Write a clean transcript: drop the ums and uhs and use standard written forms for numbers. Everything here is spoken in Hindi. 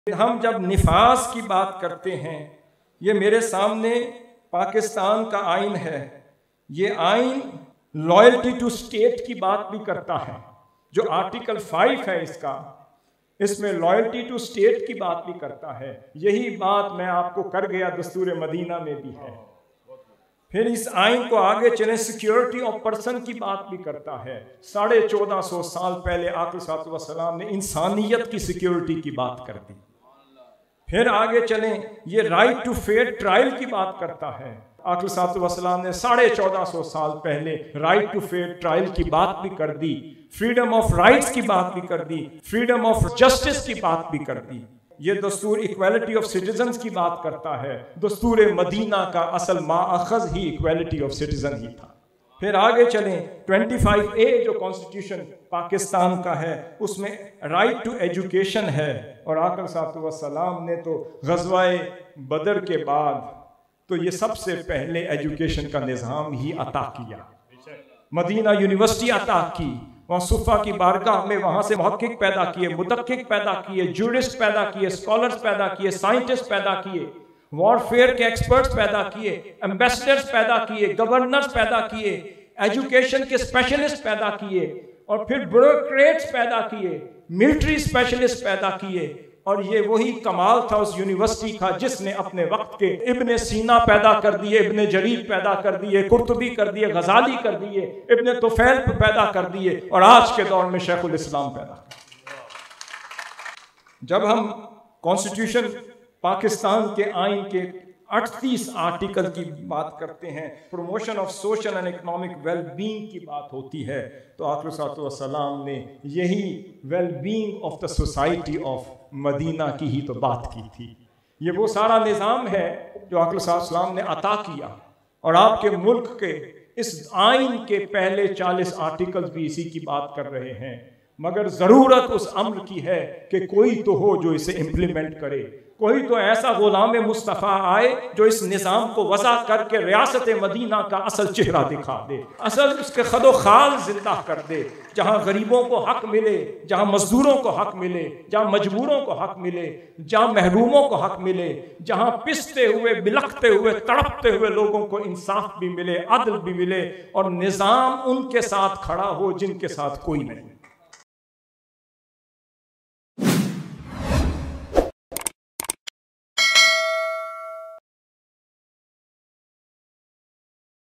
हम जब निफास की बात करते हैं, ये मेरे सामने पाकिस्तान का आइन है। ये आइन लॉयल्टी टू स्टेट की बात भी करता है, जो आर्टिकल 5 है इसका, इसमें लॉयल्टी टू स्टेट की बात भी करता है। यही बात मैं आपको कर गया दस्तूर मदीना में भी है। फिर इस आइन को आगे चले, सिक्योरिटी ऑफ पर्सन की बात भी करता है। 1450 साल पहले आक़िल सलाम ने इंसानियत की सिक्योरिटी की बात कर दी। फिर आगे चलें, ये राइट टू फेयर ट्रायल की बात करता है। आक़िल सलाम ने 1450 साल पहले राइट टू फेयर ट्रायल की बात भी कर दी, फ्रीडम ऑफ राइट्स की बात भी कर दी, फ्रीडम ऑफ जस्टिस की बात भी कर दी। ये दस्तूर इक्वालिटी ऑफ सिटीजन्स की बात करता है। दस्तूर मदीना का असल माअख़ज़ ही इक्वालिटी ऑफ सिटीजन ही था। फिर आगे चलें, 25A जो कॉन्स्टिट्यूशन पाकिस्तान का है, उसमें राइट टू एजुकेशन है। और आक़िल सलाम ने तो ग़ज़वाए बदर के बाद तो ये सबसे पहले एजुकेशन का निज़ाम ही अता किया। मदीना यूनिवर्सिटी अता की, वहाँ सुफ़ा की बारगाह में वहाँ से मुहक्किक पैदा किए, मुदक्किक पैदा किए, जूरिस्ट पैदा किए, स्कॉलर्स पैदा किए, साइंटिस्ट पैदा किए, वॉरफेयर के एक्सपर्ट्स पैदा किए, एम्बेसडर्स पैदा किए, गवर्नर्स पैदा किए, एजुकेशन के स्पेशलिस्ट पैदा किए, और फिर ब्यूरोक्रेट्स पैदा किए, मिलिट्री स्पेशलिस्ट पैदा किए। और ये वही कमाल था उस यूनिवर्सिटी का जिसने अपने वक्त के इब्ने सीना पैदा कर दिए, इब्ने जरीर पैदा कर दिए, कुर्तुबी कर दिए, गजाली कर दिए, इब्ने तुफैल पैदा कर दिए, और आज के दौर में शेखुल इस्लाम पैदा कर दिए। जब हम कॉन्स्टिट्यूशन पाकिस्तान के आइन के 38 आर्टिकल की बात करते हैं, promotion of social and economic wellbeing की बात होती है, तो आक़िल सलाम ने यही wellbeing of the society of Medina की ही तो बात की थी। ये वो सारा निज़ाम है जो आक़िल सलाम ने अता किया। और आपके मुल्क के इस आइन के पहले 40 आर्टिकल्स भी इसी की बात कर रहे हैं। मगर ज़रूरत उस अम्र की है कि कोई तो हो जो इसे इम्प्लीमेंट करे, कोई तो ऐसा गुलाम मुस्तफ़ा आए जो इस निज़ाम को वज़ा करके रियासत मदीना का असल चेहरा दिखा दे, असल उसके खदो खाल जिंदा कर दे, जहाँ गरीबों को हक मिले, जहाँ मजदूरों को हक मिले, जहाँ मजबूरों को हक मिले, जहाँ महरूमों को हक मिले, जहाँ पिसते हुए, बिलखते हुए, तड़पते हुए लोगों को इंसाफ भी मिले, अदल भी मिले, और निज़ाम उनके साथ खड़ा हो जिनके साथ कोई नहीं।